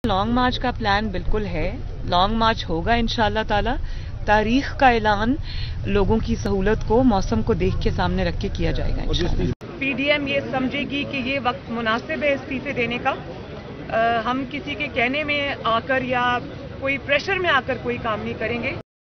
Long मार्च का plan बिल्कुल है, लॉन्ग मार्च होगा इंशाल्लाह ताला। तारीख का ऐलान लोगों की सहूलत को, मौसम को देख के सामने रख के किया जाएगा इंशाल्लाह। पीडीएम ये समझेगी कि ये वक्त मुनासिब है इस्तीफे देने का। हम किसी के कहने में आकर या कोई प्रेशर में आकर कोई काम नहीं करेंगे।